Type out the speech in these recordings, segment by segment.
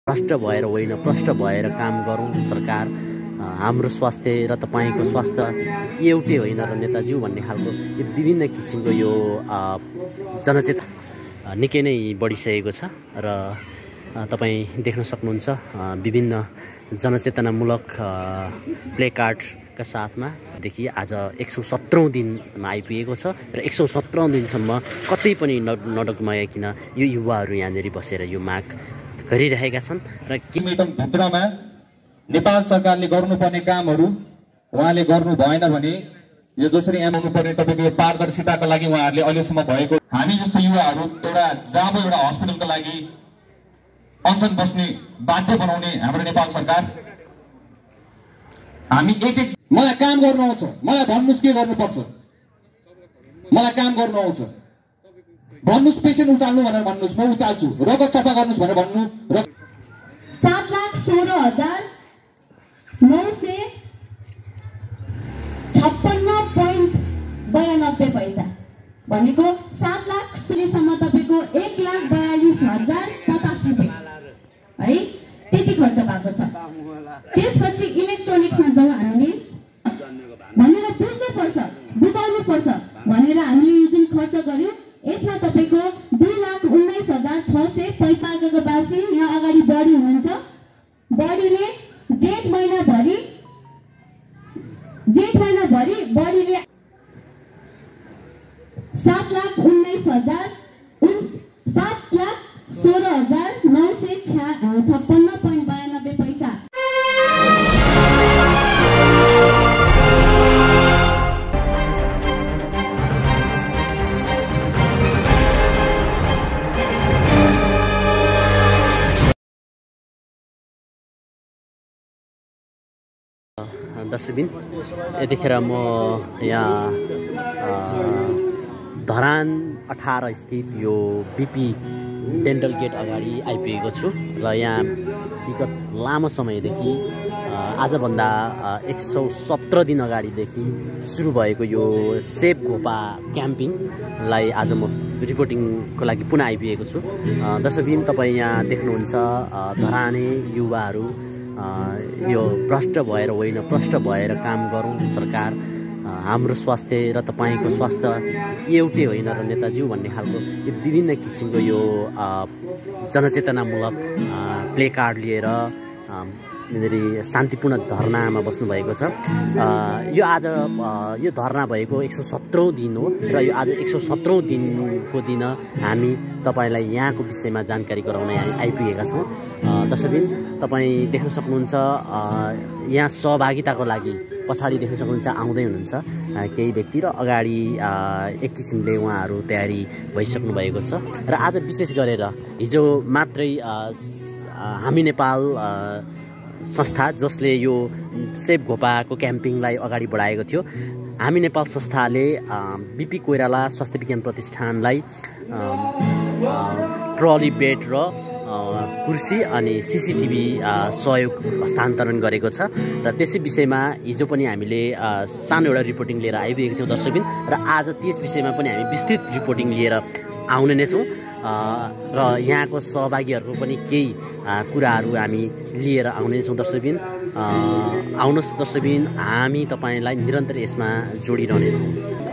भ्रष्ट भएर होइन, प्रष्ट भएर काम गरौँ। सरकार हाम्रो स्वास्थ्य र तपाईँको स्वास्थ्य एउटै होइन र नेताज्यू भन्ने खालको यो विभिन्न किसिमको यो जनचेतना निकै नै बढिसकेको छ र तपाईँ देख्न सक्नुहुन्छ विभिन्न जनचेतनामूलक प्ले कार्डका साथमा देखि आज 117औं दिनमा आइपुगेको छ र 117औं दिनसम्म कतै पनि नडगमगाइकन यो युवाहरू यहाँनिर बसेर यो माग गरिरहेका छन् र भित्रमा नेपाल सरकारले गर्नुपर्ने कामहरू उहाँले गर्नु भएन भने यो जसरी आउनु पर्ने तपाईको पारदर्शिताको लागि उहाँहरूले अहिलेसम्म भएको हामी जस्तो युवाहरू एउटा जाबो एउटा हस्पिटलको लागि अनसन बस्ने बाध्य बनाउने हाम्रो नेपाल सरकार हामी एक मलाई काम गर्नु आउँछ, मलाई भन्नुस् के गर्नुपर्छ, मलाई काम गर्नु आउँछ भन्नुस्, पेसेन्ट उचाल्नु भनेर भन्नुस्, म उचाल्छु, रगत सफा गर्नुस् भनेर भन्नु। 7,16,956.92 पैसा भनेको 7,00,000 सम्म तपाईको 1,42,050 रुपैयाँ है, त्यति खर्च भएको छ। त्यसपछि इलेक्ट्रोनिक्समा जाउँ हामीले भनेर बुझ्नुपर्छ, बुझाउनुपर्छ भनेर हामीले यो जुन खर्च गर्यौं यसमा तपाईको 2,19,645 बासी यहाँ अगाडि बढी हुनुहुन्छ। बढीले जेठ महिनाभरि बढीले 7,16,956.92 पैसा। दर्शकबिन यतिखेर म यहाँ धरान 18 स्थित यो बीपी डेन्टल गेट अगाडि आइपुगेको छु र यहाँ विगत लामो समयदेखि आजभन्दा 117 दिन अगाडिदेखि सुरु भएको यो सेप घोपा क्याम्पिङलाई आज म रिपोर्टिङको लागि पुनः आइपुगेको छु। दर्शकबिन तपाईँ यहाँ देख्नुहुन्छ धराने युवाहरू यो भ्रष्ट भएर होइन, प्रष्ट भएर काम गरौँ। सरकार हाम्रो स्वास्थ्य र तपाईँको स्वास्थ्य एउटै होइन र नेताज्यू भन्ने खालको यो विभिन्न किसिमको यो जनचेतनामूलक प्ले कार्ड लिएर शान्तिपूर्ण धरनामा बस्नुभएको छ। यो आज यो धरना भएको 117औं दिन हो र यो आज 117औं दिनको दिन हामी तपाईलाई यहाँको विषयमा जानकारी गराउन आइपुगेका छौँ। दर्शकबिन तपाईँ देख्न सक्नुहुन्छ यहाँ सहभागिताको लागि पछाडि देख्न सक्नुहुन्छ आउँदै हुनुहुन्छ केही व्यक्ति र अगाडि एक किसिमले उहाँहरू तयारी भइसक्नु भएको छ र आज विशेष गरेर हिजो मात्रै हामी नेपाल संस्था जसले यो सेप घोपाको क्याम्पिङलाई अगाडि बढाएको थियो, हामी नेपाल संस्थाले बीपी कोइराला स्वास्थ्य विज्ञान प्रतिष्ठानलाई ट्रली बेड र कुर्सी अनि सीसीटीभी सहयोग हस्तान्तरण गरेको छ र त्यसै विषयमा हिजो पनि हामीले सानो एउटा रिपोर्टिङ लिएर आइपुगेको थियौँ दर्शकबिन र आज त्यस विषयमा पनि हामी विस्तृत रिपोर्टिङ लिएर आउने नै छौँ र यहाँको सहभागीहरूको पनि केही कुराहरू हामी लिएर आउनेछौँ दर्शकबिन। आउनुहोस् दर्शकबिन, हामी तपाईँलाई निरन्तर यसमा जोडिरहनेछौँ।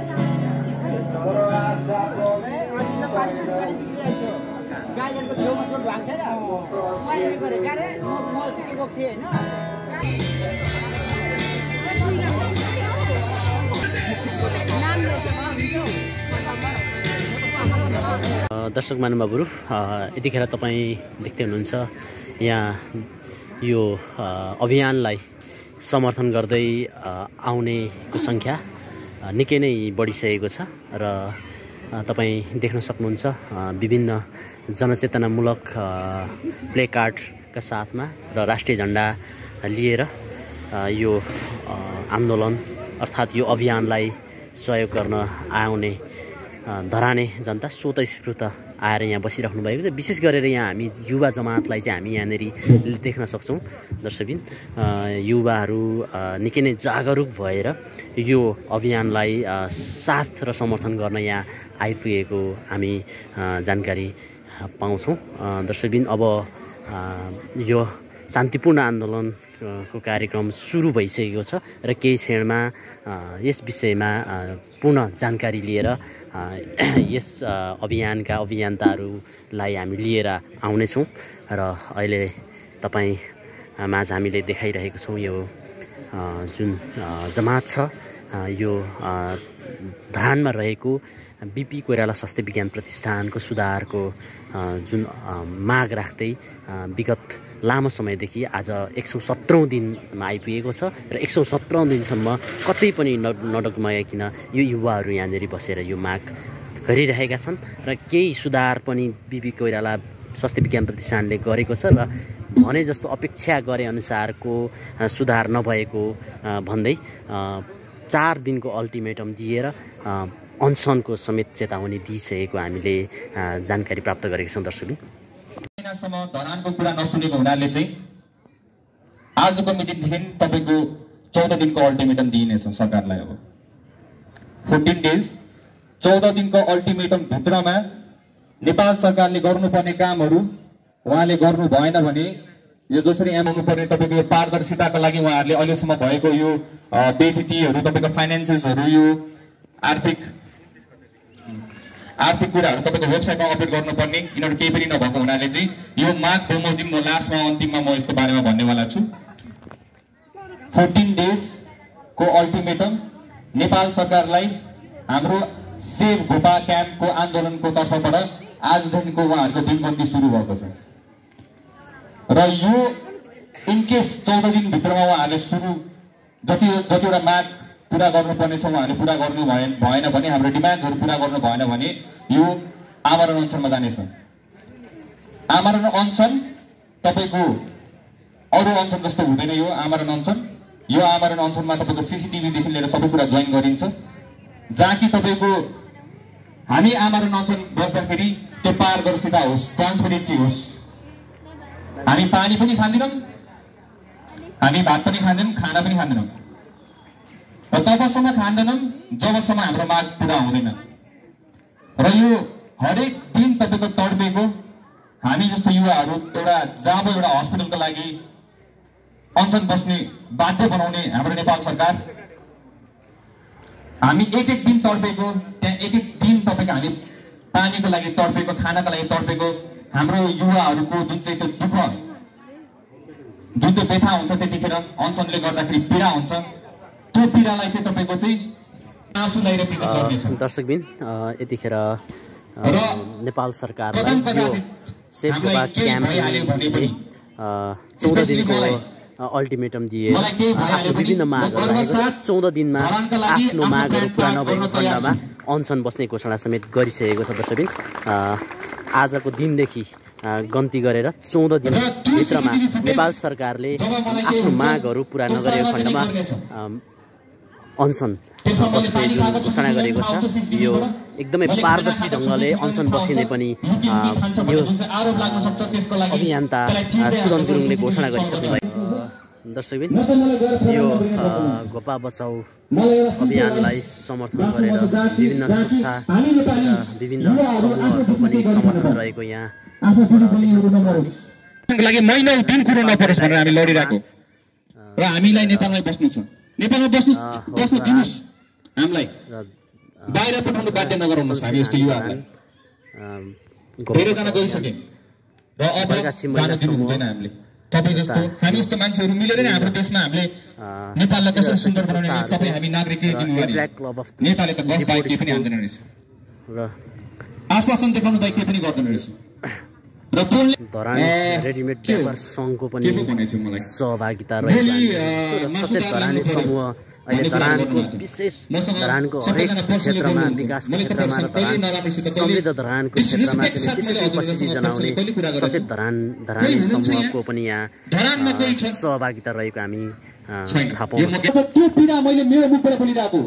दर्शक महानुभावहरू यतिखेर तपाईँ देख्दै हुनुहुन्छ यहाँ यो अभियानलाई समर्थन गर्दै आउनेको सङ्ख्या निकै नै बढिसकेको छ र तपाईँ देख्न सक्नुहुन्छ विभिन्न जनचेतनामूलक प्ले कार्डका साथमा र राष्ट्रिय झण्डा लिएर यो आन्दोलन अर्थात् यो अभियानलाई सहयोग गर्न आउने धराने जनता स्वतस्फूर्त आएर यहाँ बसिराख्नु भएको छ। विशेष गरेर यहाँ हामी युवा जमातलाई चाहिँ हामी यहाँनिर देख्न सक्छौँ दर्शकबिन। युवाहरू निकै नै जागरुक भएर यो अभियानलाई साथ र समर्थन गर्न यहाँ आइपुगेको हामी जानकारी पाउँछौँ दर्शकबिन। अब यो शान्तिपूर्ण आन्दोलनको कार्यक्रम सुरु भइसकेको छ र केही क्षणमा यस विषयमा पूर्ण जानकारी लिएर यस अभियानका अभियन्ताहरूलाई हामी लिएर आउनेछौँ र अहिले तपाईँ माझ हामीले देखाइरहेको छौँ यो जुन जमात छ यो धरानमा रहेको बिपी कोइराला स्वास्थ्य विज्ञान प्रतिष्ठानको सुधारको जुन माग राख्दै विगत लामो समयदेखि आज 117औं दिनमा आइपुगेको छ र 117औं दिनसम्म कतै पनि नडगमगाइकन यो युवाहरू यहाँनिर बसेर यो माग गरिरहेका छन् र केही सुधार पनि बिपी कोइराला स्वास्थ्य विज्ञान प्रतिष्ठानले गरेको छ र भने जस्तो अपेक्षा गरे अनुसारको सुधार नभएको भन्दै 4 दिनको अल्टिमेटम दिएर अनसनको समेत चेतावनी दिइसकेको हामीले जानकारी प्राप्त गरेका छौँ दर्शकबिन। महिनासम्म धरानको कुरा नसुनेको हुनाले चाहिँ आजको मिटिङदेखि तपाईको 14 दिनको अल्टिमेटम दिइनेछ सरकारलाई। अब 14 डेज 14 दिनको अल्टिमेटम भित्रमा नेपाल सरकारले गर्नुपर्ने कामहरू उहाँले गर्नु भएन भने यो जसरी आउनु पर्ने तपाईको यो पारदर्शिताको लागि उहाँहरूले अहिलेसम्म भएको यो बेथिटीहरू तपाईको फाइनान्सेसहरू यो आर्थिक कुराहरू तपाईको वेबसाइटमा अपडेट गर्नुपर्ने यिनीहरू केही पनि नभएको हुनाले चाहिँ यो माग बमोजिम म लास्टमा अन्तिममा म यसको बारेमा भन्नेवाला छु। 14 डेज को अल्टिमेटम नेपाल सरकारलाई हाम्रो सेभ घोपा क्याम्पको आन्दोलनको तर्फबाट आजदेखिको उहाँहरूको दिनबन्दी सुरु भएको छ र यो इनकेस 14 दिन भित्रमा उहाँहरूले सुरु जतिवटा माग पूरा गर्नुपर्ने छ उहाँहरूले पूरा गर्नु भएन भने हाम्रो डिमान्ड्सहरू पूरा गर्नु भएन भने यो आमरण अनसनमा जानेछ। आमरण अनसन तपाईको अरू अनसन जस्तो हुँदैन। यो आमरण अनसन अनसनमा तपाईको सीसीटीभी देखि लिएर सबै कुरा जोइन गरिन्छ जहाँ कि तपाईको हामी आमरण अनसन बस्दाखेरि त्यो पारदर्शिता होस्, ट्रान्सपेरेन्सी होस्। हामी पानी पनि खाँदैनौँ, हामी भात पनि खाँदैनौँ, खाना पनि खाँदैनौँ र तबसम्म खाँदैनौँ जबसम्म हाम्रो माग पुरा हुँदैन। र यो हरेक दिन तपाईको तडपेको हामी जस्तो युवाहरू एउटा हस्पिटलको लागि अनसन बस्ने बाध्य बनाउने हाम्रो नेपाल सरकार, हामी एक दिन तडपेको त्यहाँ एक दिन तपाईको हामी पानीको लागि तडपेको, खानाको लागि तडपेको हाम्रो युवाहरूको जुन चाहिँ त्यो दुःख, जुन चाहिँ व्यथा हुन्छ त्यतिखेर अनसनले गर्दाखेरि पीडा हुन्छ, त्यो पीडालाई चाहिँ तपाईको चाहिँ आँसु ल्याएर प्रेजेन्ट गर्नेछ। दर्शकबिन यतिखेर नेपाल सरकारलाई यो सेभ घोपा क्याम्पले 14 दिनको अल्टिमेटम दिए आफ्नो विभिन्न मागहरू राखेको छ। 14 दिनमा आफ्नो मागहरू पुरा नभएको खण्डमा अनसन बस्ने घोषणा समेत गरिसकेको छ। दर्शकबिन आजको दिनदेखि गन्ती गरेर 14 दिनभित्रमा नेपाल सरकारले आफ्नो मागहरू पुरा नगरेको खण्डमा अनसन बस्ने जुन घोषणा गरेको छ यो एकदमै पारदर्शी ढङ्गले अनसन बसिने पनि यो अभियन्ता सुदन गुरुङले घोषणा गरिसक्नु भएको। दर्शकबिन यो घोपा बचाउ अभियानलाई समर्थन गरेर विभिन्न संस्था र विभिन्न समूहहरूको पनि समर्थन रहेको यहाँ लागि महिनौ दिन कुरो नपरोस् भनेर हामी लडिरहेको र हामीलाई नेपालमै बस्नु छ। नेपालमा बस्नु दिनुस्, हामीलाई बाहिर पठाउनु बाध्य नगराउनुहोस्। हामी यस्तो युवाहरूलाई धेरैजना गइसक्यौँ र अब जान दिनु हुँदैन। हामीले तपाईँ जस्तो हामी जस्तो मान्छेहरू मिलेर नै हाम्रो देशमा हामीले नेपाललाई कसरी सुन्दर बनाउने तपाईँ हामी नागरिकीय जिम्मेवारी। नेपालले त गफ बाहेक केही पनि हान्दैन रहेछ र आश्वासन देखाउनु बाहेक केही पनि गर्दैन रहेछ। र धरान रेडिमेड व्यापार सङ्घको पनि सहभागिता रहेको सचेत धरानी समूह अहिले धरानको विशेष धरानको हरेक क्षेत्रमा विकासको क्षेत्रमा र समृद्ध धरानको क्षेत्रमा चाहिँ विशेष उपस्थिति जनाउने सचेत धरानी समूहको पनि यहाँ सहभागिता रहेको हामी थाहा पाउँछौँ। त्यो पीडा मैले मेरो मुखबाट बोलिरहेको,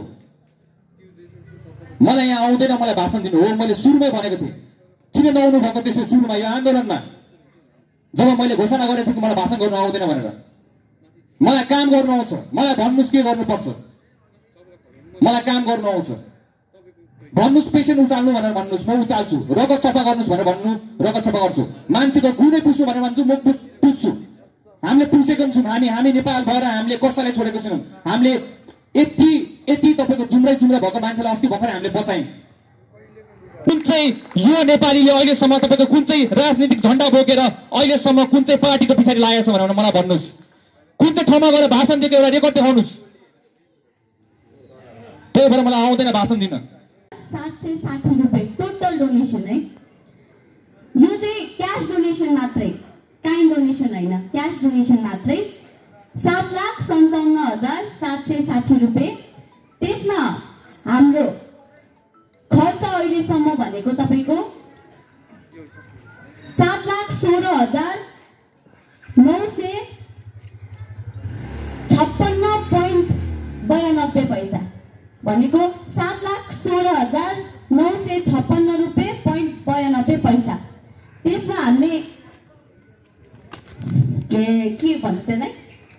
मलाई यहाँ आउँदैन मलाई भाषण दिनु हो। मैले सुरुमै भनेको थिएँ किन नआउनु भएको त्यसो सुरुमा यो आन्दोलनमा जब मैले घोषणा गरेको थिएँ कि मलाई भाषण गर्नु आउँदैन भनेर। मलाई काम गर्नु आउँछ, मलाई भन्नुहोस् के गर्नुपर्छ, मलाई काम गर्नु आउँछ। भन्नुहोस् पेसेन्ट उचाल्नु भनेर भन्नुहोस्, म उचाल्छु। रगत सफा गर्नुहोस् भनेर भन्नु, रगत सफा गर्छु। मान्छेको गुदै पुस्नु भनेर भन्छु, म पुस्छु। हामीले पुसेको छौँ। हामी नेपाल भएर हामीले कसैलाई छोडेको छैनौँ। हामीले यति तपाईँको जुम्रै भएको मान्छेलाई अस्ति भर्खर हामीले बचायौँ। कुन चाहिँ यो नेपालीले अहिलेसम्म तपाईँको कुन चाहिँ राजनीतिक झन्डा बोकेर अहिलेसम्म कुन चाहिँ पार्टीको पछाडि लागेको छ भनेर मलाई भन्नुहोस्। कुन चाहिँ ठाउँमा गएर भाषण दिएको एउटा रेकर्ड देखाउनुहोस्। त्यही भएर मलाई आउँदैन भाषण दिन। 760 रुपियाँ टोटल डोनेसन है। यो चाहिँ क्यास डोनेसन मात्रै, काइन्ड डोनेसन होइन, क्यास डोनेसन मात्रै 7,57,760 रुपियाँ। त्यसमा हाम्रो खर्च अहिलेसम्म भनेको तपाईँको 7,16,956.92 पैसा भनेको 7,16,956 रुपियाँ 92 पैसा। त्यसमा हामीले के भन्नु त्यसलाई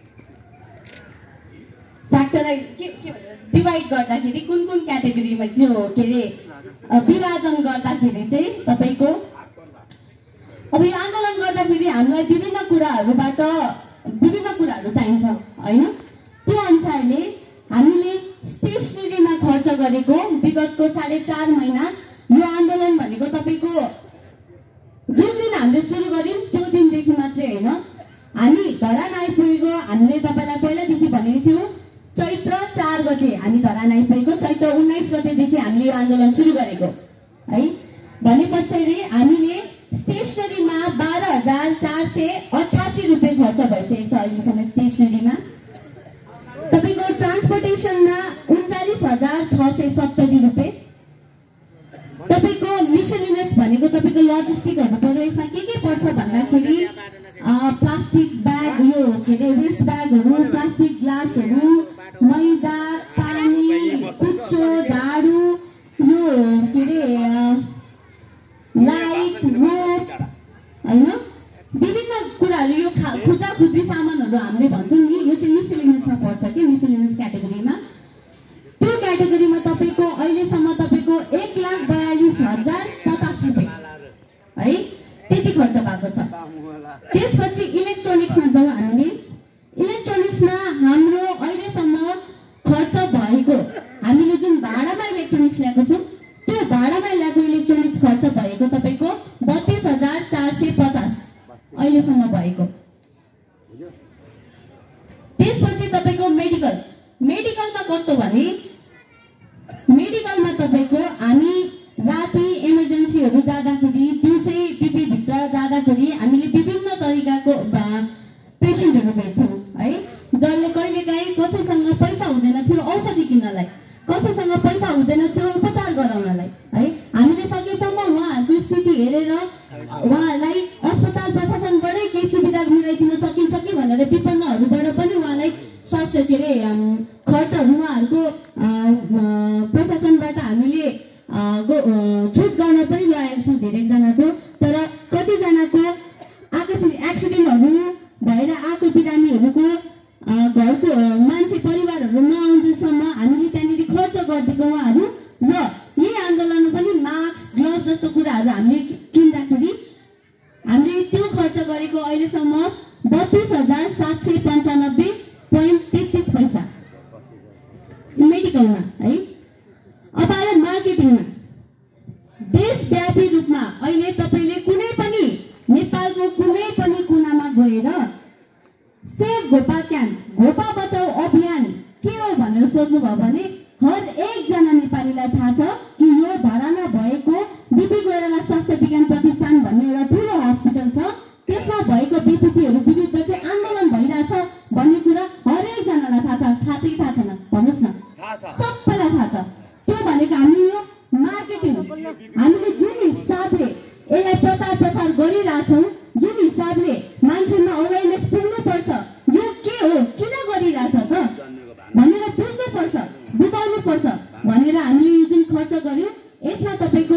फ्याक्टराइज के डिभाइड गर्दाखेरि कुन क्याटेगोरीमा त्यो के अरे विभाजन गर्दाखेरि चाहिँ तपाईँको अब यो आन्दोलन गर्दाखेरि हामीलाई विभिन्न कुराहरू चाहिन्छ होइन। त्यो अनुसारले हामीले स्टेसनरीमा खर्च गरेको विगतको 4.5 महिना यो आन्दोलन भनेको तपाईँको जुन दिन हामीले सुरु गर्यौँ त्यो दिनदेखि मात्रै होइन, हामी धरान आइपुगेको हामीले तपाईँलाई पहिलादेखि भनेको थियौँ। चैत्र 4 गते हामी धरान आइपुगेको, चैत्र 19 गतेदेखि हामीले यो आन्दोलन सुरु गरेको है। भने पछाडि हामीले स्टेसनरीमा 12,488 रुपियाँ खर्च भइसकेको छ अहिलेसम्म स्टेसनरीमा। तपाईँको ट्रान्सपोर्टेसनमा 39,670 रुपियाँ। तपाईँको मिसलिनियस भनेको तपाईँको लजिस्टिकहरू पर्यो। यसमा के पर्छ भन्दाखेरि प्लास्टिक ब्याग, यो के अरे वेस्ट ब्यागहरू, प्लास्टिक ग्लासहरू, मैदा, पानी, कुच्चो, झाडु, यो के अरे लाइट, रोड होइन, विभिन्न कुराहरू, यो खुद्रा सामानहरू हामीले भन्छौँ नि, यो चाहिँ मिसलिनियसमा पर्छ कि मिसलिनियस क्याटेगोरीमा। त्यो क्याटेगोरीमा तपाईँको अहिलेसम्म तपाईँको 1,42,050 रुपियाँ है त्यति खर्च भएको छ। त्यसपछि इलेक्ट्रोनिक्समा जाउँ हामीले। इलेक्ट्रोनिक्समा हाम्रो अहिलेसम्म खर्च भएको, हामीले जुन भाडामा इलेक्ट्रोनिक्स ल्याएको छौँ त्यो भाडामा ल्याएको इलेक्ट्रोनिक्स खर्च भएको तपाईँको 32,450 अहिलेसम्म भएको। त्यसपछि तपाईँको मेडिकलमा कस्तो भने मेडिकलमा तपाईँको हामी राति इमर्जेन्सीहरू जाँदाखेरि, दिउँसै पिपीभित्र जाँदाखेरि हामीले विभिन्न तरिकाको पेसेन्टहरू भेट्थ्यौँ है। जसले कहिलेकाहीँ कसैसँग पैसा हुँदैन थियो औषधि किन्नलाई, कसैसँग पैसा हुँदैन थियो उपचार गराउनलाई है। हामीले सकेसम्म उहाँहरूको स्थिति हेरेर उहाँहरूलाई अस्पताल प्रशासनबाटै केही सुविधा मिलाइदिन सकिन्छ कि भनेर विपन्नहरूबाट पनि उहाँलाई स्वास्थ्य के अरे खर्चहरू उहाँहरूको प्रशासनबाट हामीले छुट गर्न पनि लगाएको छौँ धेरैजनाको। तर कतिजनाको एक्सिडेन्टहरू भएर आएको बिरामीहरूको घरको मान्छे परिवारहरू नआउँदैसम्म हामीले त्यहाँनिर खर्च गरिदिएको उहाँहरू। र यही आन्दोलनमा पनि मास्क, ग्लोभ जस्तो कुराहरू हामीले किन्दाखेरि हामीले त्यो खर्च गरेको अहिलेसम्म 32,795.33 पैसा मेडिकलमा है। अब आयो मार्केटिङमा। देशव्यापी रूपमा अहिले तपाईँले कुनै पनि नेपालको कुनै पनि कुनामा गएर सेभ घोपा क्याम्प, घोपा बचाउ अभियान के हो भनेर सोध्नुभयो भने हर एकजना नेपालीलाई थाहा छ कि यो धरानमा भएको बिपी कोइराला स्वास्थ्य विज्ञान प्रतिष्ठान भन्ने एउटा ठुलो हस्पिटल छ। त्यसमा भएको विकृतिहरू विरुद्ध चाहिँ आन्दोलन भइरहेछ भन्ने कुरा हर एकजनालाई थाहा छ। थाहा छ कि थाहा छैन भन्नुहोस् न? सबैलाई थाहा छ। त्यो भनेको हामी यो मार्केटिङ, हामीले जुन हिसाबले यसलाई प्रचार गरिरहेछौँ, जुन हिसाबले मान्छेमा अवेरनेस पुग्नुपर्छ, यो के हो, किन गरिरहेछ त भनेर बुझ्नुपर्छ, बुझाउनुपर्छ भनेर हामीले यो जुन खर्च गर्यौँ यसमा तपाईँको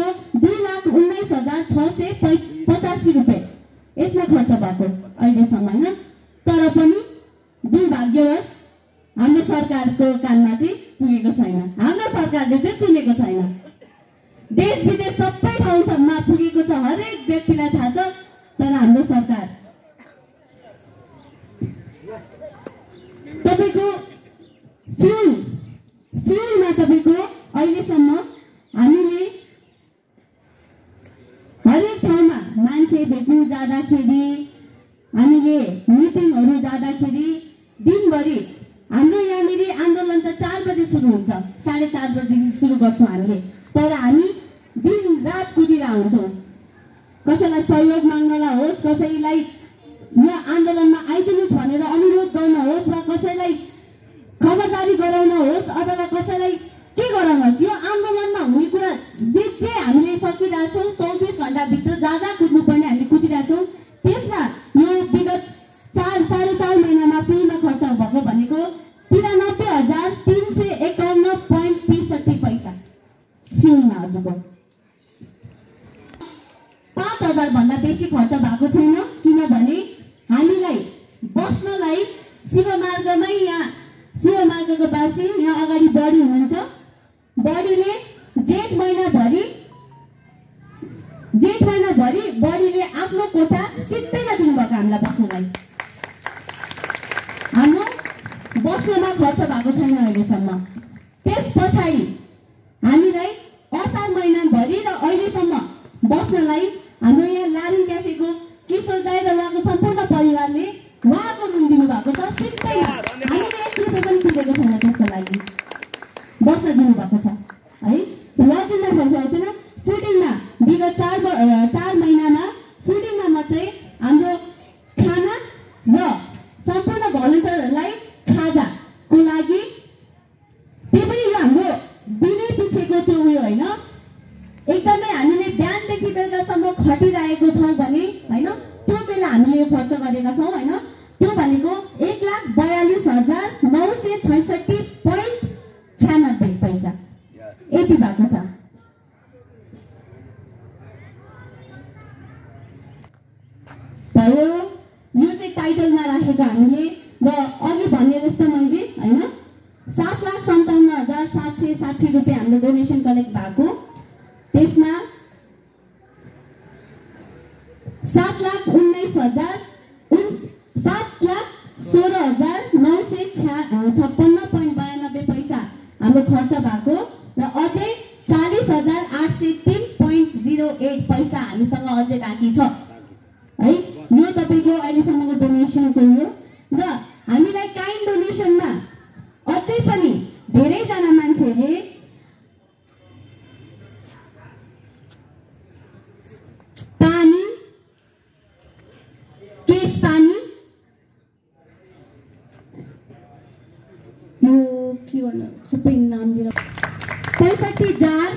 2,19,685 रुपियाँ यसमा खर्च भएको अहिलेसम्म होइन। तर पनि दुर्भाग्यवश हाम्रो सरकारको कानमा चाहिँ पुगेको छैन, हाम्रो सरकारले चाहिँ सुनेको छैन देश विदेश सबै ठाउँसम्म पुगेको छ, हरेक व्यक्तिलाई थाहा छ। तर हाम्रो सरकार तपाईको फ्युलमा तपाईको अहिलेसम्म हामीले हरेक ठाउँमा मान्छे भेट्नु जाँदाखेरि, हामीले मिटिङहरू जाँदाखेरि दिनभरि हाम्रो यहाँनिर आन्दोलन त 4 बजे सुरु हुन्छ, 4:30 बजे सुरु गर्छौँ हामीले। तर हामी दिन रात कुदिरहेका हुन्छौँ। कसैलाई सहयोग माग्नलाई होस्, कसैलाई यहाँ आन्दोलनमा आइदिनुहोस् भनेर अनुरोध गर्न होस्, वा कसैलाई खबरदारी गराउन होस्, अथवा कसैलाई के गराउन होस्, यो आन्दोलनमा हुने कुरा जे हामीले सकिरहेछौँ 24 घण्टाभित्र जहाँ कुद्नुपर्ने हामी कुदिरहेछौँ। त्यसमा यो विगत 4.5 महिनामा फ्युलमा खर्च भएको भनेको 93,351.63 पैसा फ्युलमा हजुरको। 5,000 भन्दा बेसी खर्च भएको छैन, किनभने हामीलाई बस्नलाई शिवमार्गमै, यहाँ शिवमार्गको बासी यहाँ अगाडि बढी हुनुहुन्छ, बढीले जेठ महिनाभरि बढीले आफ्नो कोठा सित्तैमा दिनुभएको हामीलाई बस्नलाई। हाम्रो बस्नमा खर्च भएको छैन अहिलेसम्म। त्यस पछाडि हामीलाई असार महिनाभरि र अहिलेसम्म बस्नलाई हाम्रो यहाँ लारिङ क्याफेको किशोर दाइ र उहाँको सम्पूर्ण परिवारले उहाँको रुम दिनुभएको छ सित्तैमा। हामीले 1 रुपियाँ पनि तिरेको छैन त्यसको लागि, बस्न दिनुभएको छ है। लजिङमा खर्च आउँदैन, फुडिङमा विगत 4 महिनामा फुडिङमा मात्रै हाम्रो खाना र सम्पूर्ण भलन्टियरहरूलाई खाजाको लागि, त्यो पनि यो हाम्रो दिनै पछिको त्यो उयो होइन, एकदमै हामीले बिहानदेखि बेलुकासम्म खटिरहेको छौँ भने होइन, त्यो बेला हामीले यो खर्च गरेका छौँ होइन। त्यो भनेको 1,42,966.96 पैसा यति भएको छ। भयो यो चाहिँ टाइटलमा राखेको हामीले, र अघि भने जस्तो मैले होइन 7,57,760 रुपियाँ हाम्रो डोनेसन कलेक्ट भएको। त्यसमा 7,16,956.92 पैसा हाम्रो खर्च भएको, र अझै 40,803.08 पैसा हामीसँग अझै बाँकी छ है। यो तपाईँको अहिलेसम्मको डोनेसनको हो। र हामीलाई काइन्ड डोनेसनमा अझै पनि धेरैजना मान्छेले पानी, केस पानी, यो के गर्नु सबै नाम दिएर 65 जार,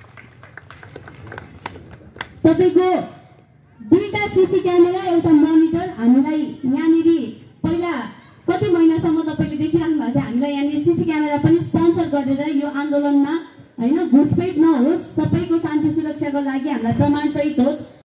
तपाईँको 2टा सीसी क्यामेरा, एउटा मोनिटर हामीलाई यहाँनिर पहिला कति महिनासम्म तपाईँले देखिरहनु भएको थियो। हामीलाई यहाँनिर सीसी क्यामेरा पनि स्पोन्सर गरेर यो आन्दोलनमा होइन घुसपेट नहोस्, सबैको शान्ति सुरक्षाको लागि हामीलाई प्रमाणसहित होस्